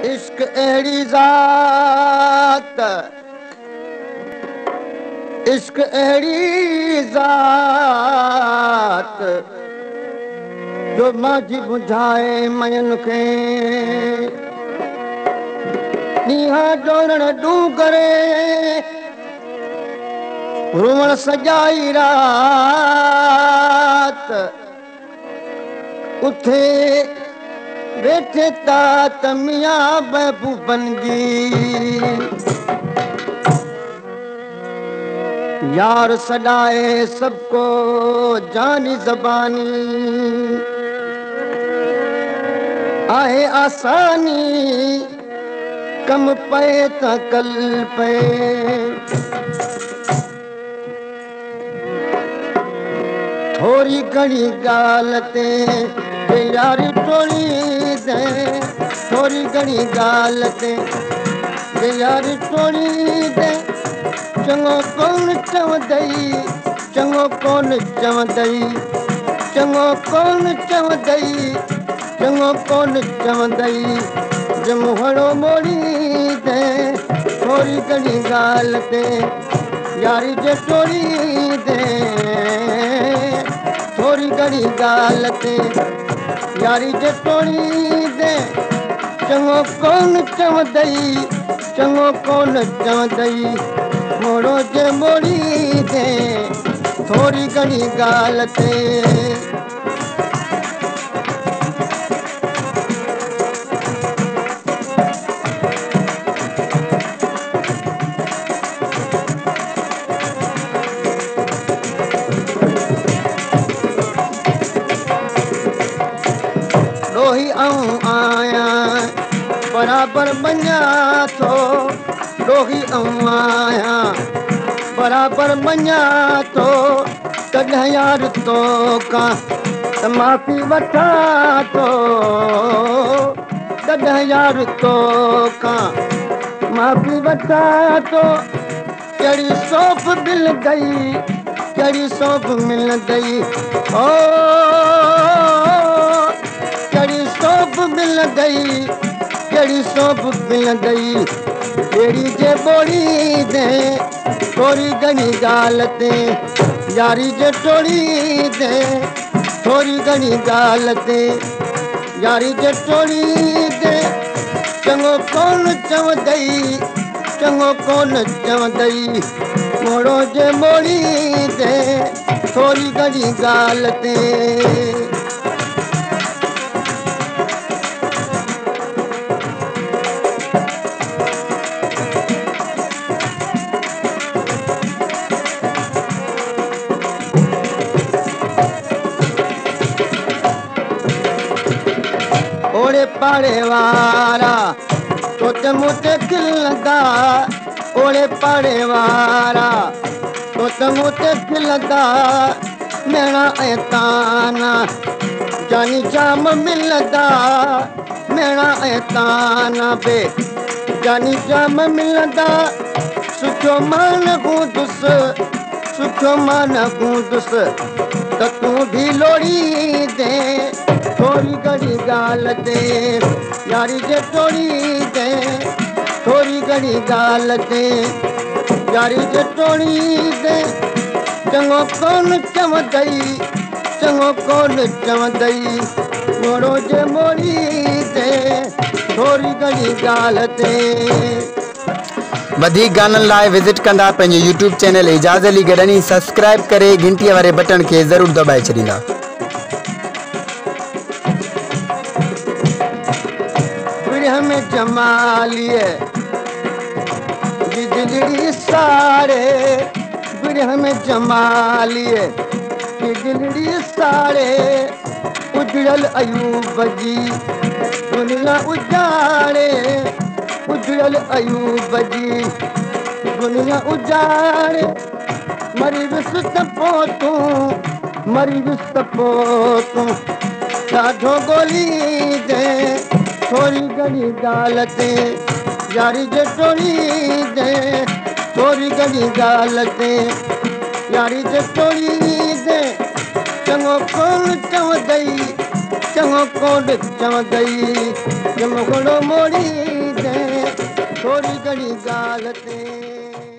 इश्क अहिड़ी ज़ात, इश्क अहिड़ी ज़ात जो माझी बुझाए मयन खे ॾींहं डोड़ण ॾूं करे रुवण सॼाई रात उथे बैठे तात मियां महबूबन जी यार सॾाए सबको जानी ज़बानी आहे आसानी कम पए त कल पए थोरी घणी ॻाल्हि ते यारी टोड़ी दे थोरी घणी ॻाल्हि ते यारी टोड़ी दे चङो कोन चवंदई चङो कोन चवंदई चङो कोन चवंदई चङो कोन चवंदई जे मुहड़ो मोड़ी दे थोरी घणी ॻाल्हि ते यारी जे टोड़ी दे थोरी घणी ॻाल्हि ते यारी जे टोड़ी दे चङो कोन चवंदई चङो कोन चवंदई मोड़ो जे मोड़ी दे थोरी घणी ॻाल्हि ते ॾोही आऊं आहियां बराबरि मञा थो ॾोही आऊं आहियां बराबरि मञा थो कॾहिं यार तो खां त माफ़ी वठां थो कॾहिं यार तो खां माफ़ी वठां थो कहिड़ी सौंफ मिलंदई कहिड़ी सौंफ मिलंदई ओ कहिड़ी सौंफ मिलंदई कहिड़ी सौंफ मिलंदई कहिड़ी जे ॿोड़ी दे थोरी घणी ॻाल्हि ते यारी जे टोड़ी दे थोरी घणी ॻाल्हि ते यारी जे टोड़ी दे चङो कोन चवंदई चङो कोन चवंदई मोड़ो जे मोड़ी दे थोरी घणी ॻाल्हि ते ओड़े पाड़े वारा तोते मूंते खिलंदा ओड़े पाड़े वारा तोते मूंते खिलंदा मेणा ऐं ताना जानी जाम मिलंदा मेणा ऐं ताना बे जानी जाम मिलंदा सुठो मान गूंदुसि सुठो मान गूंदुसि त तूं बि लोड़ी दे थोरी घणी ॻाल्हि ते यारी जे टोड़ी दे थोरी घणी ॻाल्हि ते यारी जे टोड़ी दे चङो कोन चवंदई चङो कोन चवंदई मोड़ो जे मोड़ी दे थोरी घणी ॻाल्हि ते वधिक गाननि लाइ विज़िट कंदा पंहिंजे YouTube चैनल एजाज़ अली गडनी सब्सक्राइब करे घंटीअ वारे बटन खे ज़रूरु दॿाए छॾींदा में जमालिए बिजली सारे बिरह में जमालिए बिजली सारे उजड़ल अयूब जी दुनिया उजाड़े उजड़ल अयूब जी दुनिया उजाड़े मरी विस त पोइ तूं मरी विस त पोइ तूं ॾाढो गोली दे थोरी घणी ॻाल्हि ते यारी जे टोड़ी दे थोरी घणी ॻाल्हि ते यारी जे टोड़ी दे चङो कोन चवंदई चङो कोन चवंदई मुखड़ो मोड़ी दे थोड़ी घणी ॻाल्हि ते